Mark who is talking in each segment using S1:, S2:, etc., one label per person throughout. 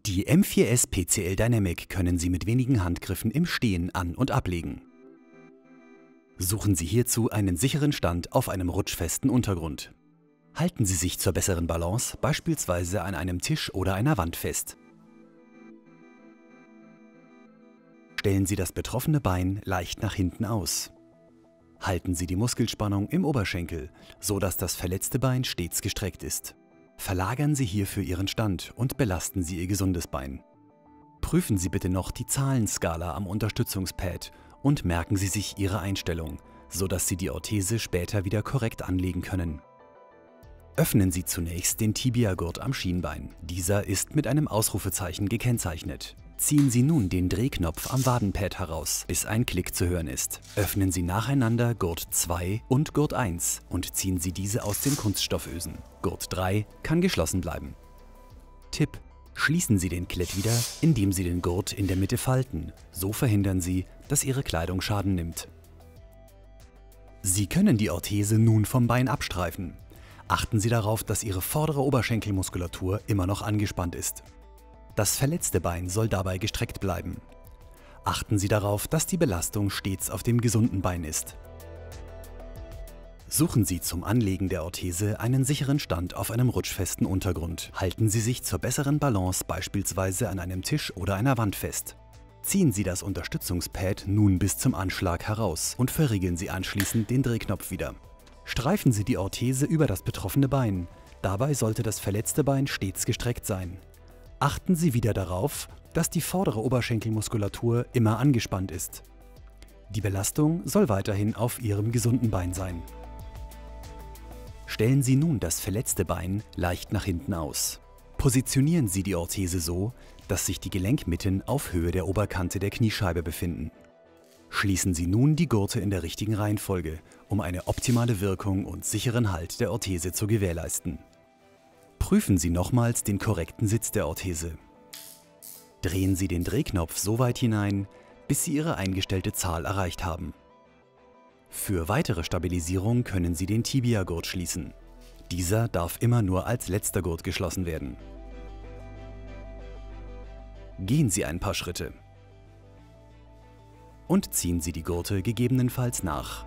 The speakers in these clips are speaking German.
S1: Die M4S PCL Dynamic können Sie mit wenigen Handgriffen im Stehen an- und ablegen. Suchen Sie hierzu einen sicheren Stand auf einem rutschfesten Untergrund. Halten Sie sich zur besseren Balance beispielsweise an einem Tisch oder einer Wand fest. Stellen Sie das betroffene Bein leicht nach hinten aus. Halten Sie die Muskelspannung im Oberschenkel, so dass das verletzte Bein stets gestreckt ist. Verlagern Sie hierfür Ihren Stand und belasten Sie Ihr gesundes Bein. Prüfen Sie bitte noch die Zahlenskala am Unterstützungspad und merken Sie sich Ihre Einstellung, so dass Sie die Orthese später wieder korrekt anlegen können. Öffnen Sie zunächst den Tibiagurt am Schienbein. Dieser ist mit einem Ausrufezeichen gekennzeichnet. Ziehen Sie nun den Drehknopf am Wadenpad heraus, bis ein Klick zu hören ist. Öffnen Sie nacheinander Gurt 2 und Gurt 1 und ziehen Sie diese aus den Kunststoffösen. Gurt 3 kann geschlossen bleiben. Tipp: Schließen Sie den Klett wieder, indem Sie den Gurt in der Mitte falten. So verhindern Sie, dass Ihre Kleidung Schaden nimmt. Sie können die Orthese nun vom Bein abstreifen. Achten Sie darauf, dass Ihre vordere Oberschenkelmuskulatur immer noch angespannt ist. Das verletzte Bein soll dabei gestreckt bleiben. Achten Sie darauf, dass die Belastung stets auf dem gesunden Bein ist. Suchen Sie zum Anlegen der Orthese einen sicheren Stand auf einem rutschfesten Untergrund. Halten Sie sich zur besseren Balance beispielsweise an einem Tisch oder einer Wand fest. Ziehen Sie das Unterstützungspad nun bis zum Anschlag heraus und verriegeln Sie anschließend den Drehknopf wieder. Streifen Sie die Orthese über das betroffene Bein. Dabei sollte das verletzte Bein stets gestreckt sein. Achten Sie wieder darauf, dass die vordere Oberschenkelmuskulatur immer angespannt ist. Die Belastung soll weiterhin auf Ihrem gesunden Bein sein. Stellen Sie nun das verletzte Bein leicht nach hinten aus. Positionieren Sie die Orthese so, dass sich die Gelenkmitten auf Höhe der Oberkante der Kniescheibe befinden. Schließen Sie nun die Gurte in der richtigen Reihenfolge, um eine optimale Wirkung und sicheren Halt der Orthese zu gewährleisten. Prüfen Sie nochmals den korrekten Sitz der Orthese. Drehen Sie den Drehknopf so weit hinein, bis Sie Ihre eingestellte Zahl erreicht haben. Für weitere Stabilisierung können Sie den Tibiagurt schließen. Dieser darf immer nur als letzter Gurt geschlossen werden. Gehen Sie ein paar Schritte und ziehen Sie die Gurte gegebenenfalls nach.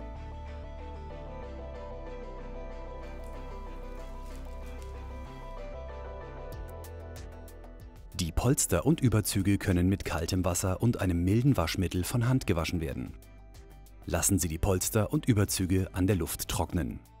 S1: Die Polster und Überzüge können mit kaltem Wasser und einem milden Waschmittel von Hand gewaschen werden. Lassen Sie die Polster und Überzüge an der Luft trocknen.